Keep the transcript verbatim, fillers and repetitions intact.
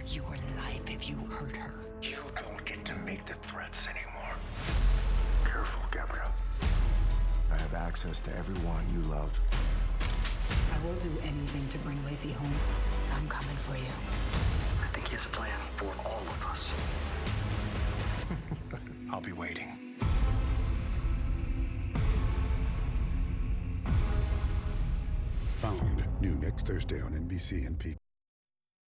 your life if you hurt her. You don't get to make the threats anymore. Careful, Gabrielle. I have access to everyone you love. I will do anything to bring Lacey home. I'm coming for you. I think he has a plan for all of us. I'll be waiting. Found new next Thursday on N B C and Peacock.